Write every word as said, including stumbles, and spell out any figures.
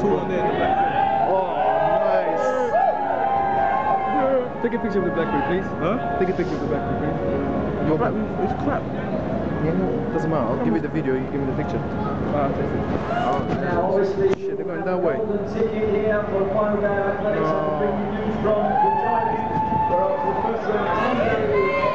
tall one there in the black boots. Oh, nice. Take a picture of the Blackberry, please. Huh? Take a picture of the Blackberry, please. Your black boots, it's crap. Yeah, no, doesn't matter. I'll give you the video, you give me the picture. Ah, take it. Oh, Now, obviously, shit, they're going that way. golden ticket here for the final game of athletics. No. I'm bringing you from the Giants. We're off to the first round.